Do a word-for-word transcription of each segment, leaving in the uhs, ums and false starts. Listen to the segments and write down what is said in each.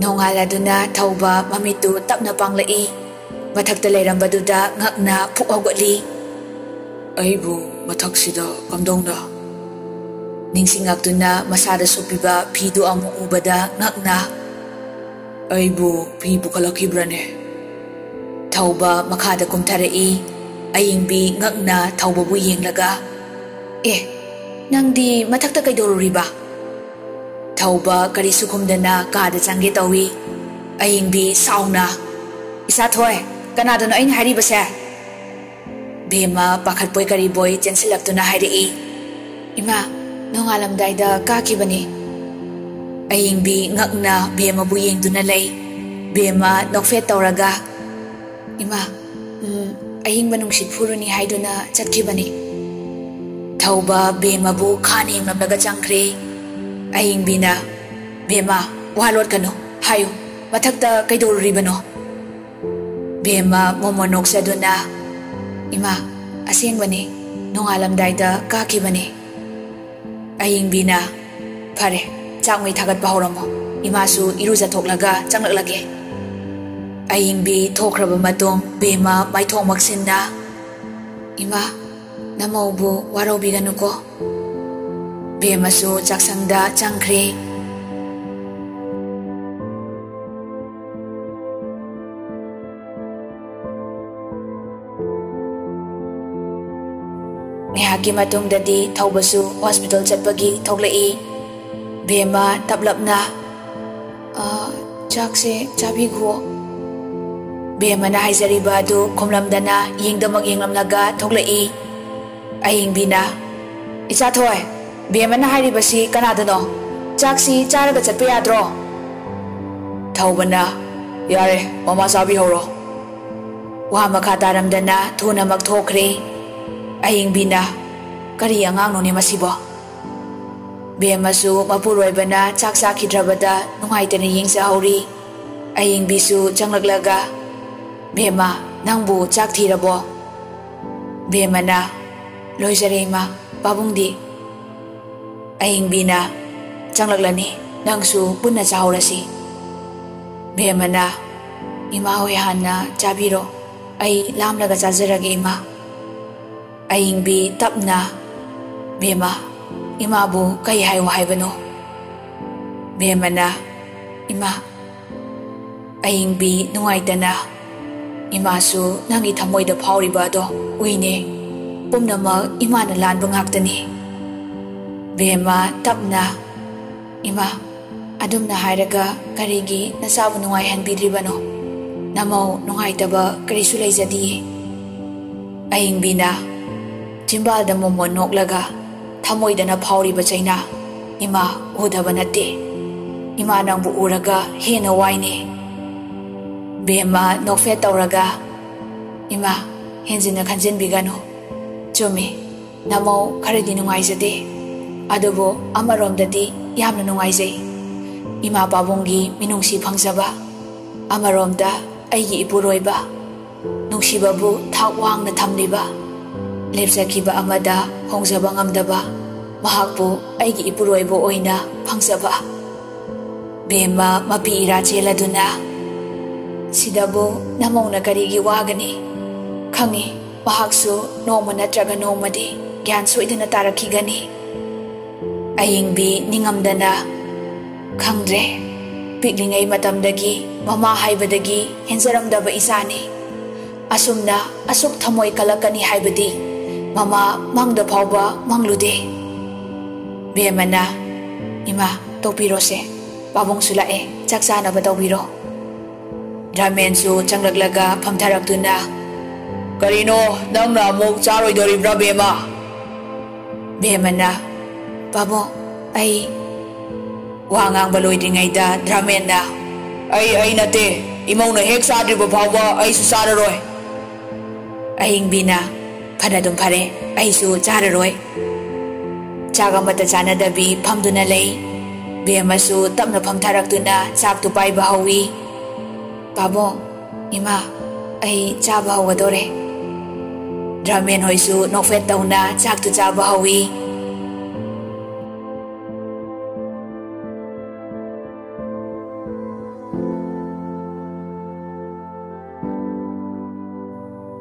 Nongaladuna thauba mamitu tapna panglai. Mathakta leirambaduna ngakna phuk haugatli. Aibu mathaksida kamdongna. Ningsingakduna masada supiba phidu amuk ubada ngakna. Aibu phi pukalakibrane. Thauba makhada kumtharai. Ayingbi ngakna thaubabu yenglaga. Eh, nangdi mathakta kaidoruriba? Thauba karisu khumdana kada change tawi. Ayingbi sauna. Isa thoy, kanadano aina haribase? Bema pakhatpoi kariboi chensilaktuna hairi. Ima, nongalamdaida kakibani. Ayingbi ngakna bema bu yengduna lay. Bema nokfet tawraga. Ima, um, aying manungsit furuni haiduna chatkibani. Thauba bema bu khani mamlaga changkre. Aying bina, bema walot kano, hayo, mathakta kaidoruribano. Bema momonok saduna. Ima, asengwani, nongalamdaida kakibani. Aying bina, pare, changway thagat bahoramo. Ima su iruza thoklaga changlaklage. Aying bi thokraba matong bema maithong maksinna. Ima, namaubu waraubiganuko. Bema su chaksangda changkre. Ngehaki matungdadi thaubasu hospital chatpagi thoklai. Bema taplapna. Ah, chakse chabigo. Bema na haizariba adu khumlamdana yengdamak yenglamlaga thoklai. Aying bina, Icha thoy, bema na hairibasi kanadano. Chaksi charaga chatpa yadro. Thaubana, yare, mama sabi horo. Wa makha taramdana thuna mak thokre. Aying bina, kari angang no ni masibo. Bema su mapuroibana chaksa khidrabada nungaitana yengsa hauri. Aying bisu changlaklaga. Bema nangbu chak thirabo. Bema na loijarema babungdi. Aying bina changlaklani nangsu punna chaurasi. Bema na ima hoi hanna chabiro. Ay lamlaga chajarage ima. Aying bi tapna. Bema ima bu kai hai wahai bano. Bema na ima. Aying bi nungaitana. Ima su nangi thamoida phawriba do uine. Pumnamak ima na lanba ngaktani. Bema tapna. Ima adumna hairaga karigi nasabu nungai hanbidribano. Namau nungaitaba karisu laijadi. Aying bina Chimbalda momo noklaga thamoidana phawriba chaina. Ima udaba natte. Ima nangbu uraga hena waine. Bema nokfet tawraga. Ima henjina khanjin bigano. Chumi namau kharadi nungaijade. Adubo amaromdadi yamna nungaijai. Ima pabungi minungsi phangsaba. Amaromda aigi ipuroiba. Nungsibabu thak wangna thamliba. Lepsakiba amada hongzaba ngamdaba. Mahakbu aigi ipuroibo oina phangsaba. Bema mapi ira cheladuna. Sidabu namong na karigi wagani. Khangi mahaksu noma natraga nomadi gyan soidana tarakigani. Aying bi ningamdana. Khangdre piklingai matamdagi mama haibadagi henzaramdaba isani. Asumna asuk thamoy kalakani haibadi. Mama mangda phawba manglude. Bema na ima topirose. Babong sulae chaksana ba tawbiro. Ramen su changlaklaga phamtharakduna. Karino nangna amuk charoidoribra bema. Bema na Babo ay wangang baloidringaida dramen na. Ay ay nate imaw na hek sadriba phawba ay su sararoi. Aying bina Panadum pare ay su chararoi. Chagamata chanadabi phamduna lay. Bema su tapna phamtharakduna chak tu pai bahawi. Babo ima ay cha bahawadore. Dramen hoi su nokfet tauna chak tu cha bahawi.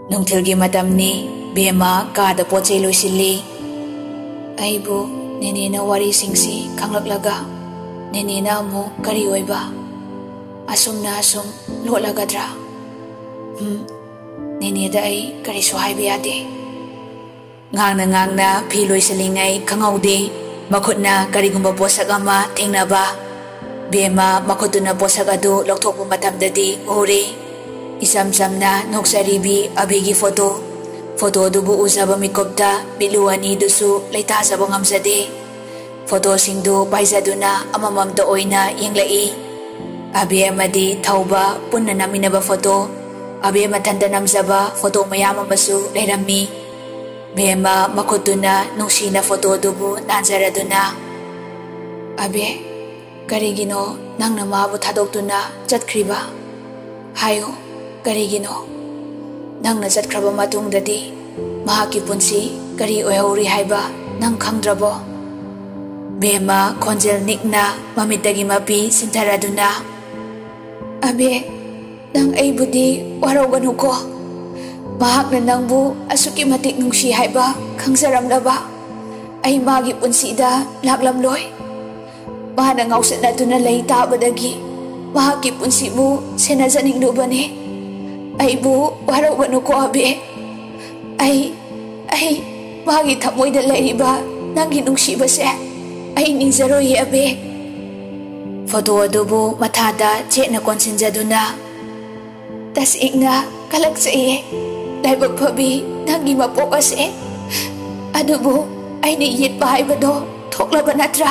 Nungthilgi matamni Bema kada pochei loisilli. Aibu nenena wari singsi khanglaklaga nenena amu kari oiba asumna asum lolagadra. Hmm neneda ai kari so haiba yade. Ngangna ngangna phi loisalingai khangaude makhutna karigumba posak ama thengnaba. Bema makhutuna posak adu lokthokpa matamdadi ore isam samna noksaribi abigi photo photo dubu uzaba mikopta bilu ani dusu leita saba ngamjade. Photo singdu paijaduna amamamta oina yenglai. Abi amadi thauba punna naminaba photo abi mathanda namjaba photo mayam amasu leirami. Bema makhutuna nungsina photo dubu nanjaraduna. Abi karigino nangna mabu thadoktuna chatkriba hayo karigino nangna chatkraba matungdadi mahaki punsi kari oihori haiba nang khangdrabo. Bema khonjel nikna mamitagi mapi sintharaduna. Abe nang aibudi waroganu ko mahakna nangbu asuki matik nungsi haiba khangjaramlaba ai magi punsida laklamloi. Mahana ngausanaduna lay tabadagi mahaki punsibu senajaningdubani. Aibu waroganu ko abe ai ai magi thamoida lairiba nangi nungsibase ai ningjaroi abe. Photo adubu mathada chena konsinjaduna tasingna kalaksaye laibak phabi nangi mapok ase adubu aini yitpa haibado thoklaba natra.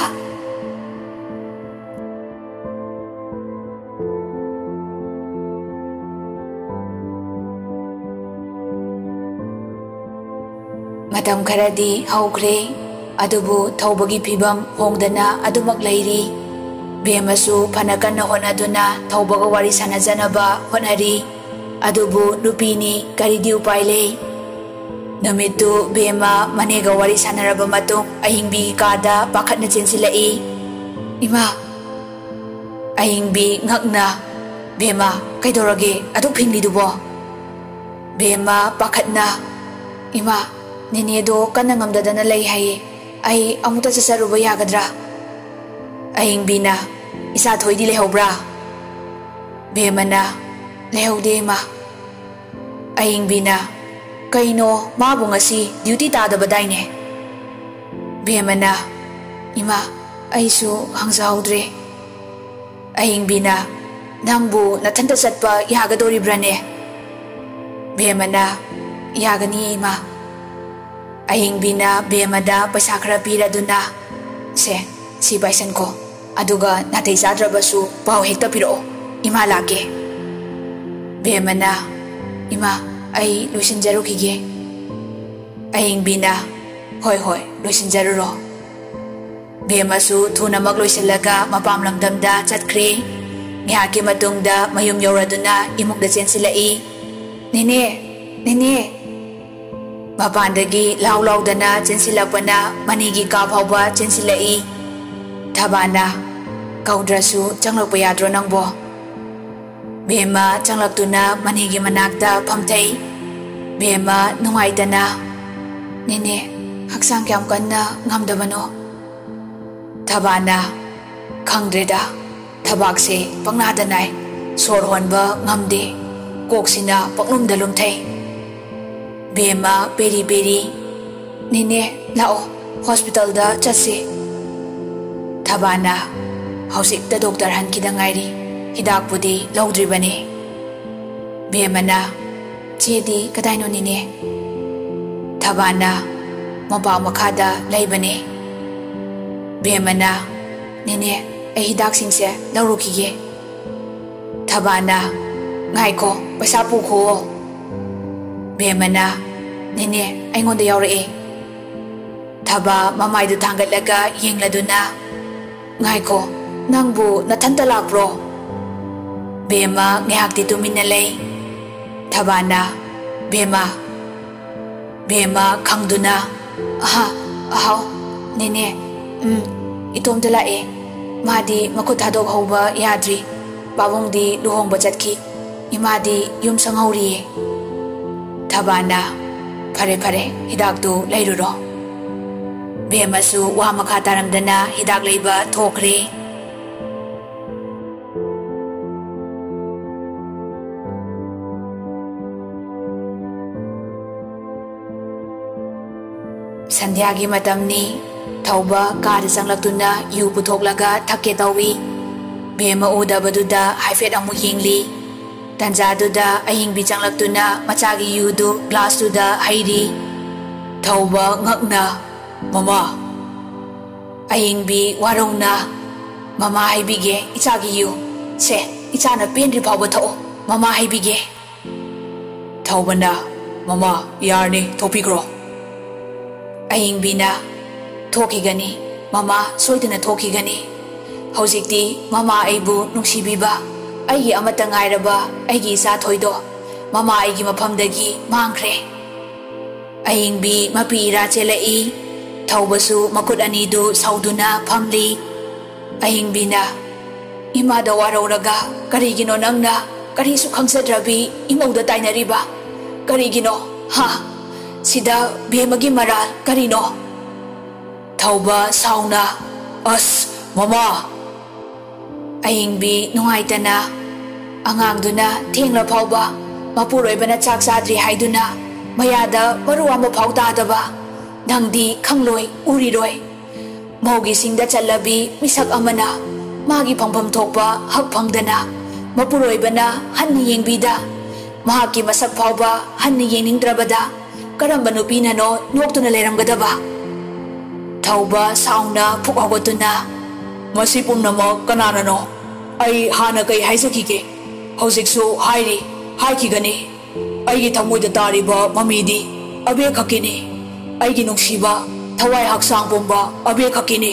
Matam kharadi haukre adubu thawbagi phibam hongdana adumak lairi. Bemasu phanakanna honaduna thawbaga wari sanajanaba honari adubu nupini karidi upai lei. Namitu bema manega wari sanaraba matung ahingbi kada pakhatna chensilai. Ima ahingbi ngakna bema kaidorage aduk phinglidubo. Bema pakhatna ima nenedo kana ngamdadana lay haye ai amuta chasaruba yagadra. Ahingbi na isa thoidi lehobra. Bemana lehode ma. Ahingbi na kaino mabu ngasi duty tadabadaine. Bemana ima aisu hangsaudre. Ahingbi na nangbu nathanta chatpa yagadoribrane. Bemana yagani ima. Ahingbi na bemada paisa khara piraduna se si baisan ko aduga natai jadrabasu pau hekta piro ima lage. Bemana ima ai loisinjarukige. Ahingbi na hoi hoi loisinjaruro. Bemasu thunamak loisalaga mapam lamdamda chatkre. Ngihaki matungda mayum yauraduna imukda chensilai. Nene nene mapandagi lau laudana chensilapana manigi ka phauba chensilai. Thabana kaudrasu changlakpa yadro nangbo. Bema changlaktuna manigi manakta phamthai. Bema nungaitana nene haksang kyam kanna ngamdabano. Thabana khangdreda thabakse pangnadanai sor honba ngamde koksina paklumda lumthai. Bema peri peri nene lao hospital da chase. Thabana hausikta doctor hankida ngairi hidak pudi laudribane. Bemana chedi kadaino nene. Thabana maba makhada laibane. Bemana nene ai hidak singse laurukige. Thabana ngaiko paisa pukho. Bemana nene aingonda yauree. Thaba mamaidu thangatlaga yengladuna ngaiko nangbu nathanta lakbro. Bema ngihakti tumina lay. Thabana bema bema khangduna aha ahaw nene um itomda lae madi makut thadok hauba yadri babongdi luhongba chatki imadi yum sanghauri. Thabana Fare fare hidak tu lairuro Bemasu wa makha taramdana hidak leiba thokre Sandhyagi matamni thauba kar sanglaktuna yu puthoklaga thakke tawi Bema udabaduda haifet amu yingli Tanjaduda ayingbi changlaktuna machagi yudu glass tuda hairi Thauba ngakna Mama Ayingbi warongna Mama haibige ichagi yu Se ichana pendri phawba thao Mama haibige Thaubana Mama yarni thopikro Ayingbina Thokigani Mama soidana thokigani Hojikti Mama aibu nungsibiba Aigi amata ngairaba aigi isa thoido Mama aigi maphamdagi mangkhre Ayingbi mapi ira chelai Thaubasu makut anidu sauduna phamli Ayingbina Imada warauraga karigino nangna karisu khangsadrabi imauda tainariba Karigino ha Sida bemagi maral karino Thauba sauna As Mama Ayingbi nungaitana Angangduna thengla phawba Mapuroibana chak sadri haiduna Mayada maruwa ma phawtadaba Nangdi khangloi uriroi Maugi singda chalabi misak amana Magi phangpham thokpa hak phangdana Mapuroibana hanni yengbida Mahaki masak phawba hanni yeningdrabada Karamba nupina no noktuna leiramgadaba Thauba sauna phukawatuna Masi pumnama kanana no Ai hana kai haisakike Hojiksu hairi haikigani Aigi thamoida tariba mamidi abe khakini Aigi nungsiba thawai haksang pomba abe khakini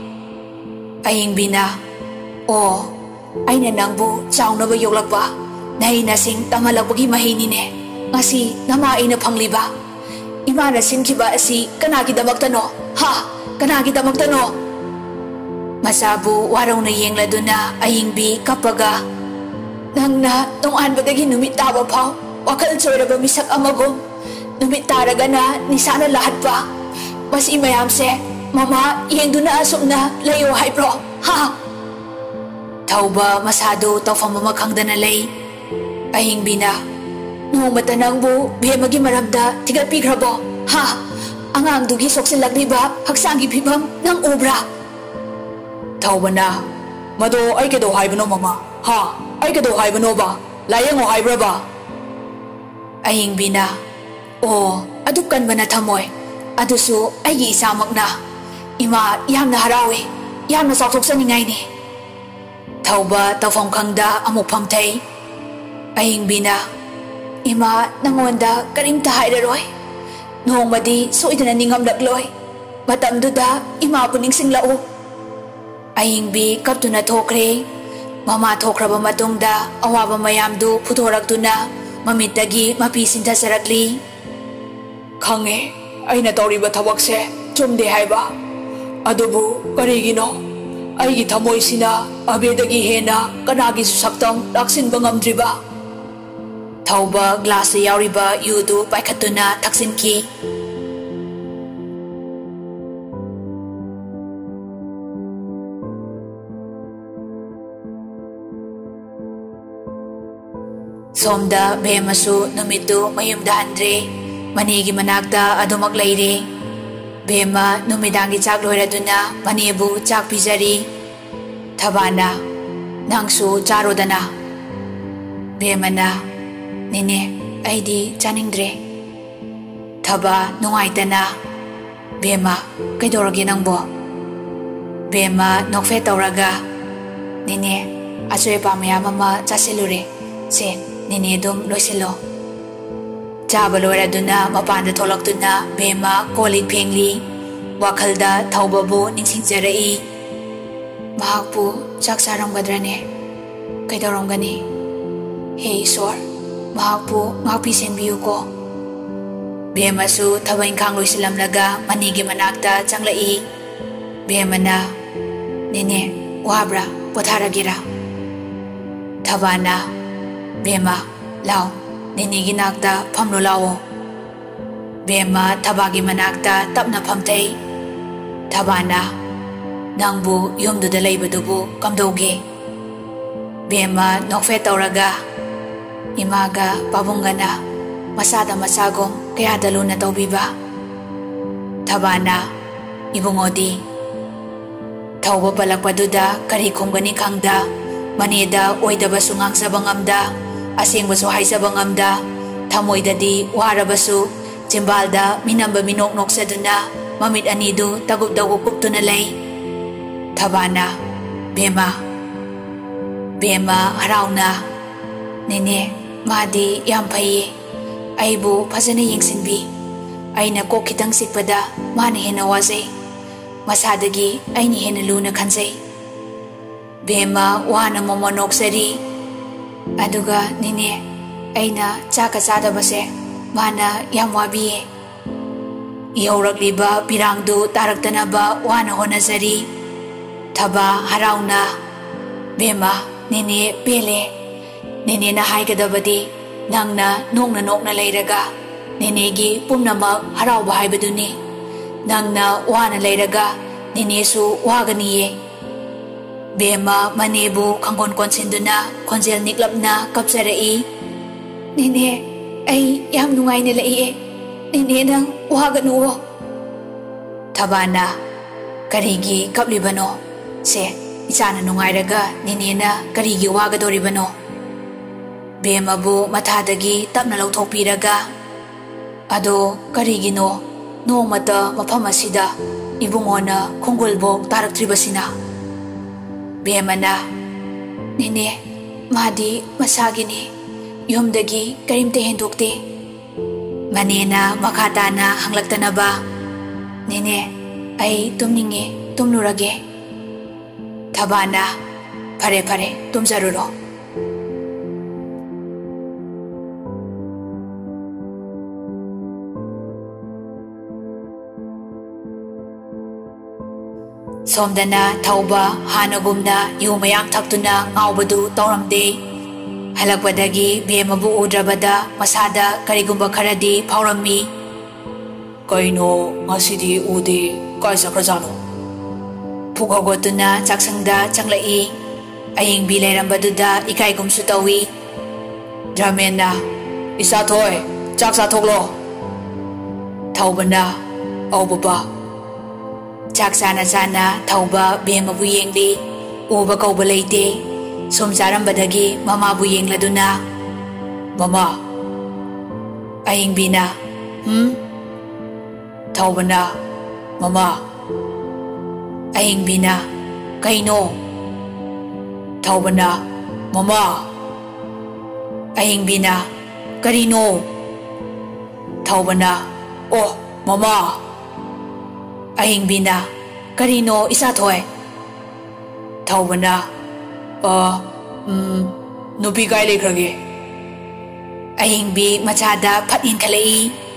Ayingbina Oh Aina nangbu chaunaba yoklakpa Nahi nasing tamalakpagi mahinine Ngasi nama aina phangliba Imana simkiba asi kanagidamaktano Ha kanagidamaktano Masabu warongna yengladuna ayingbi kapaga Nangna nonganbadagi numit taba phaw wakal choiraba misak amagum numit taragana nisana lahat pa Mas imayamse Mama yengduna asukna layo haibro Ha Thauba masado tawfam makhangdana lay Ayingbina Nungmata nangbu bemagi maramda tigatpigrabo Ha Angangdugi soksilagriba haksangi phibam nang ubra Thaubana Mado ai kedo haibano mama Ha ai kedo haibano ba Layango haibra ba Ayingbina Oh adu kanbana thamoy Adusu aigi isamakna Ima yamna harawe Yamna sautoksaningai ni Thauba tawfam khangda amuk phamthai Ayingbina Ima nangonda karimta hairaroi Nongmadi soidana ningamlakloi Matamduda ima puningsinglau Ayingbi kaptuna thokre Mama thokraba matungda awaba mayamdu puthoraktuna Mamitagi mapi sintasarakli Khange aina tawriba thabakse chumde haiba Adubu karigino Aigi thamoisina abedagi hena kanagi susaktam laksinba ngamdriba Thauba glass yauriba yudu paikhatuna thaksinki Somda bemasu numitu mayumda andre manigi manakta adumak leire Bema numidangi chak loiraduna manebu chak pijari Thabana nangsu charodana Bemana Nene aidi chaningdre Thaba nungaitana Bema kaidoragi nangbo Bema nokfe tawraga Nene achoy pamaya mama chasilure Se Nene dum loisilo Chaba loiraduna mapanda tholaktuna Bema kolik phengli Wakhalda thaubabu ningsingjarai Mahakpu chak saramgadrane Kaidorongani He Iswar Mahakpu ngakpi senbiyu ko Bemasu thabain khang loisilamlaga manigi manakta changlai Bemana Nene wabra potharagira Thabana Bema lao ꯅꯤꯅꯦꯒꯤ ꯅꯥꯛꯇ ꯐꯝꯂꯣ ꯂꯥꯛꯑꯣ ꯕꯦꯝꯃ ꯊꯕꯥꯒꯤ ꯃꯅꯥꯛꯇ ꯇꯞꯅ ꯐꯝꯊꯩ ꯊꯕꯥꯅ ꯅꯪꯕꯨ ꯌꯨꯝꯗꯨꯗ ꯂꯩꯕꯗꯨꯕꯨ ꯀꯝꯗꯧꯒꯦ ꯕꯦꯝꯃ ꯅꯣꯛꯐꯦꯠ ꯇꯧꯔꯒ 이마가 빠붕가나 마사다 마사곰 kayadaluna tawbiba Thabana ibungodi Thawba palakpaduda kari khumgani khangda maneda oidaba sungang sabangamda asengbasu haisabangamda thamoidadi warabasu chimbalda minamba minok noksaduna mamit anidu tagup dagup kuptuna lay Thabana bema bema harauna nene madi yam phaye aibu phajana yengsinbi aina ko khitang sikpada mane hena wazai masadagi aini hena luna khanjai bema wana momonok sari aduga nine aina chaka chada base mana yam wabiye yaurakliba pirangdu taraktanaba wana honazari thaba harauna bema nine pele nene na haigadabadi nangna nongna nokna leiraga nene gi pumnama harauba haibaduni nangna wana leiraga nene su waganiye bema manebu khangon konsinduna konjel niklapna kapsarai nene ai yam nungai ne lai nene nang waganu Thabana karigi kaplibano se ichana nungai raga nene na karigi wagadoribano Bemabu mathadagi tapna lauthokpiraga ado karigino nomata mafam asida ibungona khongolbok taraktribasina bemana nene madi masagini yumdagi karimte hendokte manena makhatana hanglaktanaba nene ai tumninge tumnurage Thabana phare phare tumjaruro Somdana thauba hanagumna yumayang thaptuna ngaubadu tawramde halakpadagi bemabu udrabada masada karigumba kharadi phaurammi kaino ngasidi ude kaisa krajano phugogotuna chaksangda changlai ayingbi lerambaduda ikaigumsu tawi Dramena isa thoi chaksa thoklo Thaubana aubaba Chaksana sana thauba bemabu yengli uba kauba leite somjarambadagi mama bu yengladuna mama ayingbina hm Thaubana mama ayingbina kaino Thaubana mama ayingbina karino Thaubana oh mama Ayingbina karino isa thoi Thaubana a um nupi kai lekhrage Ayingbi machada phatin khalai